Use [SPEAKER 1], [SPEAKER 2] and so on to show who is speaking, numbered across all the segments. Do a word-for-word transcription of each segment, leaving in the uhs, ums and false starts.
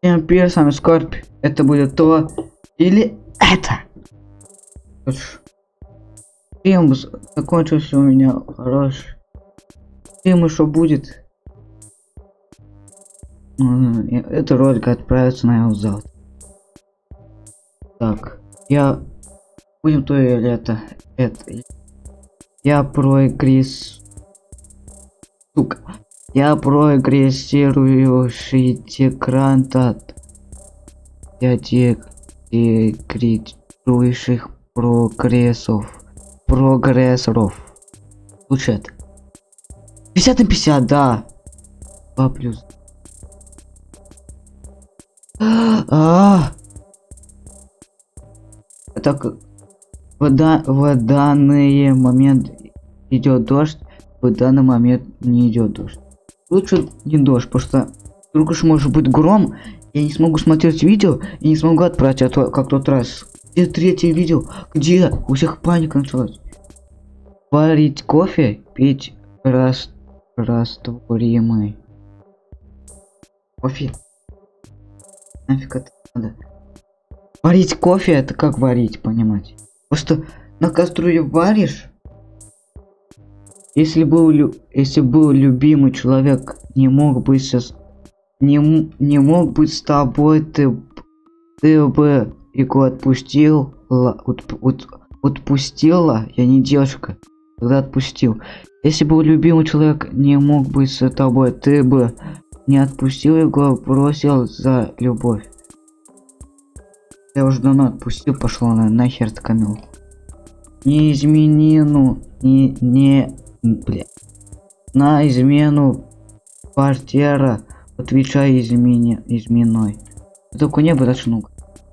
[SPEAKER 1] Всем привет, с вами Скорпь. Это будет то или это. Фильм закончился у меня хороший. Фильм еще будет. Это ролик отправится на его завтра. Так, я будем то или это. Это. Я прогресс. Сука. Я прогрессирующий дегрант. Я деградирующих прогрессов. Прогрессоров. Лучше это. пятьдесят на пятьдесят, да. два плюс. А, так в, да, в данный момент идет дождь, в данный момент не идет дождь. Лучше не дождь, потому что вдруг уж может быть гром, я не смогу смотреть видео и не смогу отправить, а то, как тот раз. Где третье видео? Где? У всех паника началась. Варить кофе, пить рас... растворимый кофе. Нафиг это надо? Варить кофе это как варить, понимаете? Просто на кастрюле варишь. Если был, лю... если был любимый человек, не мог быть сейчас, не, не мог быть с тобой, ты, ты бы его отпустил, от, от, отпустила, я не девушка, тогда отпустил. Если был любимый человек, не мог быть с тобой, ты бы не отпустил его, бросил за любовь. Я уже давно отпустил, пошла на нахер тканул. Не изменину, не, не, бля. На измену квартира, отвечай измене, изменой. Только небо начну.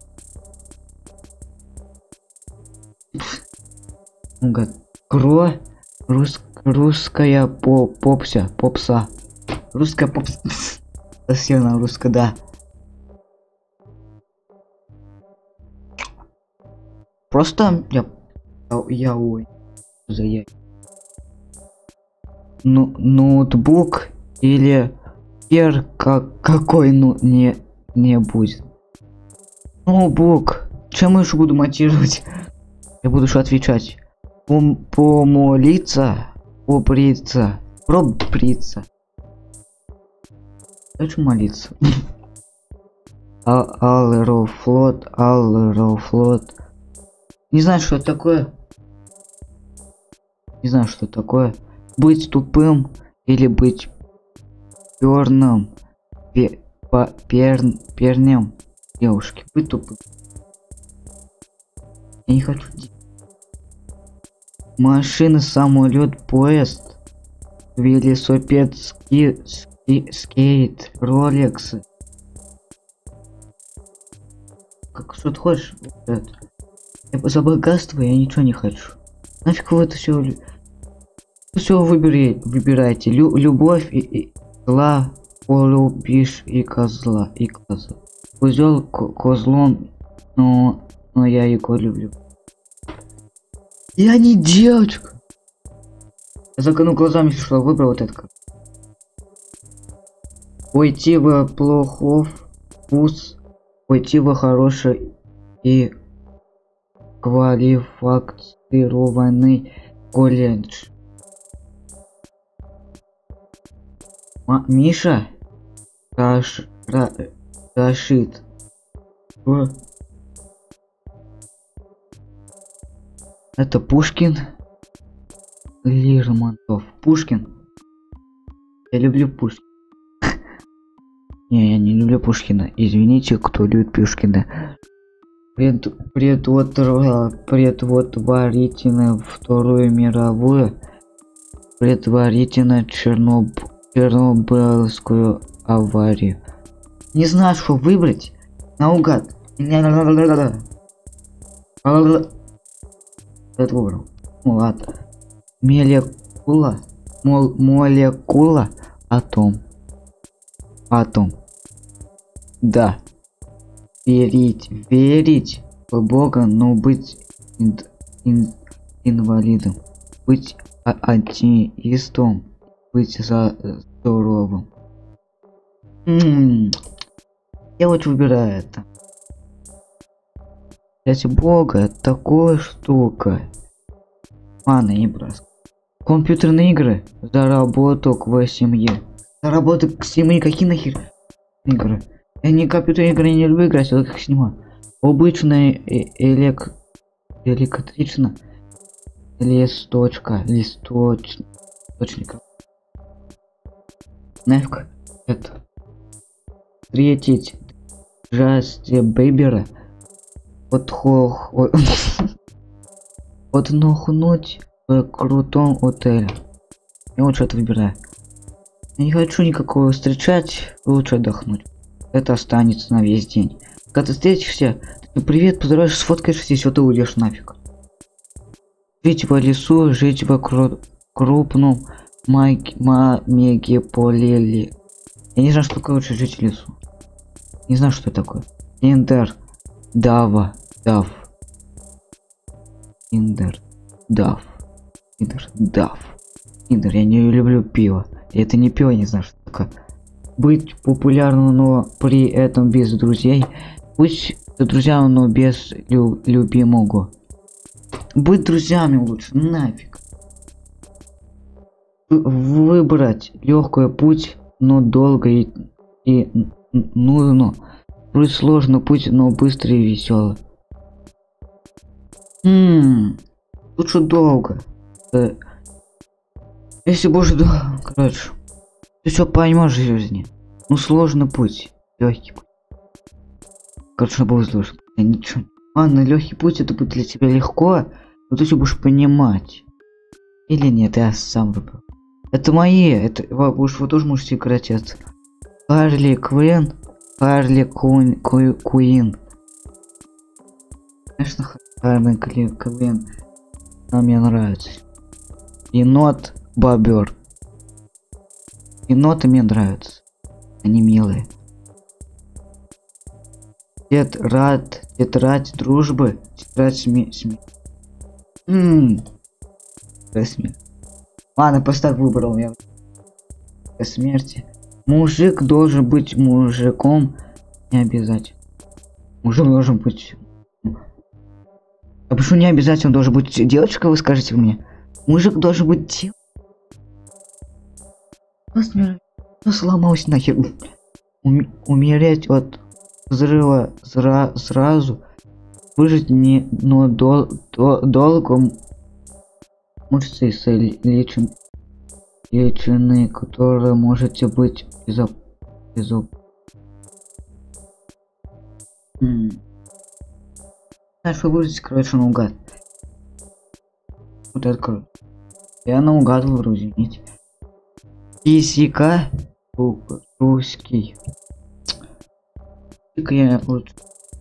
[SPEAKER 1] Кро, рус, русская по, попся, попса. Русская попса. Совсем на русская, да. Просто я, я ой, за я. Ну, ноутбук или пер как какой, ну не не будет. Ноутбук. Чем я еще буду монтировать? Я буду еще отвечать. Пом помолиться, побриться, пробриться. Хочу молиться. Аллерофлот, Аллерофлот. Не знаю, что это такое. Не знаю, что такое. Быть тупым или быть перным, пе по пер пернем девушки. Быть тупым. Я не хочу. Машина, самолет, поезд, велосипед, ски, ски, скейт, ролексы. Как что ты хочешь? Вот это. За богатство я ничего не хочу. Нафиг вы это все, все выбери, выбирайте. Лю, любовь и, и зла, полюбишь и козла, и козла. Козел козлом, но, но я его люблю. Я не девочка. Я закану глазами, если что, выбрал вот это. Уйти в плохов вкус, уйти в хороший и квалифицированный колледж. М Миша Раш Ра Рашид в... Это Пушкин Лермонтов. Пушкин. Я люблю Пушкина. Не, я не люблю Пушкина. Извините, кто любит Пушкина. Пред, предварительно Вторую мировую, предварительно Черноб, Чернобыльскую аварию. Не знаю, что выбрать. Наугад. Это выбрал. Ну ладно. Молекула. Мол, молекула. Атом. Атом. Да. Верить, верить в Бога, но быть ин, ин, инвалидом, быть а, атеистом, быть за здоровым. М-м-м. Я вот выбираю это. Ради бога, это такая штука. Ладно, не бросай. Компьютерные игры. Заработок в семье. Заработок в семье. Какие нахер игры? Я не компьютерные игры не люблю играть, я как снимаю. Обычная элек... электрично. Листочка. Листоч... Листочника. Нафиг это. Встретить Джасти Бейбера. Отхох... Отнохнуть в крутом отеле. Я вот что-то выбираю. Я не хочу никакого встречать, лучше отдохнуть. Это останется на весь день. Когда ты встретишься, ты привет, поздороваешь, сфоткаешься, и все, ты уйдешь нафиг. Жить в лесу, жить в кру крупном мегаполе. Я не знаю, что такое лучше жить в лесу. Не знаю, что это такое. Индер. Дава. Дав. Индер. Дав. Индер. Дав. Индер. Я не люблю пиво. Это не пиво, не знаю, что такое. Быть популярным, но при этом без друзей. Быть друзьями, но без лю любимого. Быть друзьями лучше, нафиг. Выбрать легкий путь, но долго и, и нужно. Быть сложный путь, но быстрый и веселый. Ммм, лучше долго. Э, если больше долго, короче, ты все поймешь в жизни. Ну сложный путь, легкий путь. Короче, будет сложно. Я ничего. Ладно, легкий путь это будет для тебя легко, но ты все будешь понимать. Или нет, я сам выбрал. Это мои, это вы, вы тоже можете играть это. Харли Квин, Харли Куин. Конечно, Харли Квин. Она мне нравится. Енот Бобер. Еноты мне нравятся. Они милые. Тетрадь, тетрадь дружбы, тетрадь сме... сме... Ммм. Ладно, поставь выбрал я. Смерти. Мужик должен быть мужиком. Не обязательно. Мужик должен быть... А почему не обязательно должен быть девочка, вы скажете мне? Мужик должен быть дев... Ну сломался нахер. Ум... Умереть от взрыва зра... сразу. Выжить не... Но дол... До... долго... Мышцы лечен... лечены, которые можете быть безоп... безоп... М-м. Знаешь, вы выжить, короче, наугад. Вот это, короче. Я наугад выбрал, извините. Физика русский. Физика я лучше.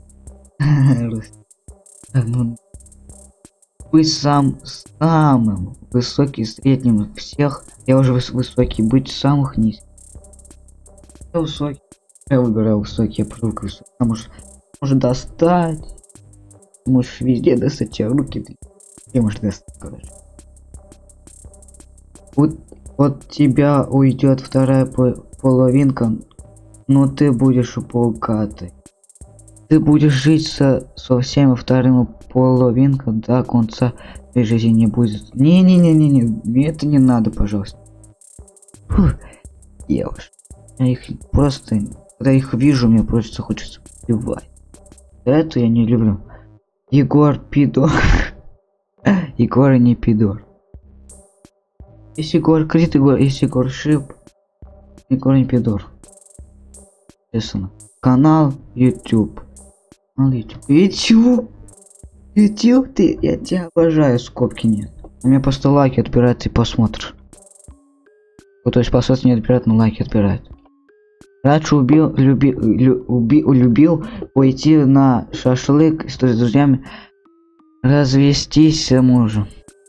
[SPEAKER 1] Быть сам самым высокий средним всех. Я уже выс высокий. Быть самых низких. Я высокий. Я выбираю высокий. Я привык высокий. Потому что может достать. Можешь везде достать тебе руки. Ты можешь достать, короче. Вот от тебя уйдет вторая половинка, но ты будешь богатый. Ты будешь жить со, со всеми вторыми половинками до конца твоей жизни не будет. Не-не-не-не-не, мне это не надо, пожалуйста. Фух, девушка. Я их просто, когда их вижу, мне просто хочется убивать. Это я не люблю. Егор Пидор. Егор не Пидор. Если Егор Крит, Егор, если Егор Шип, Егор не Пидор. Честно. Канал YouTube. Канал YouTube. YouTube. YouTube, ты, я тебя обожаю, скобки нет. У меня просто лайки отбирают, ты посмотришь. Вот, то есть посмотришь не отбирают, но лайки отбирают. Раньше убил, люби, лю, уби, любил пойти на шашлык с друзьями, развестись с мужем.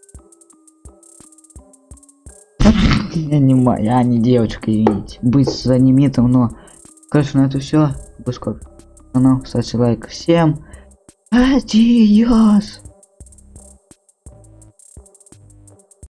[SPEAKER 1] Я не я не девочка, извините. Быть знаменитым, но короче, на это все. Канал, ставьте лайк. Всем адиос.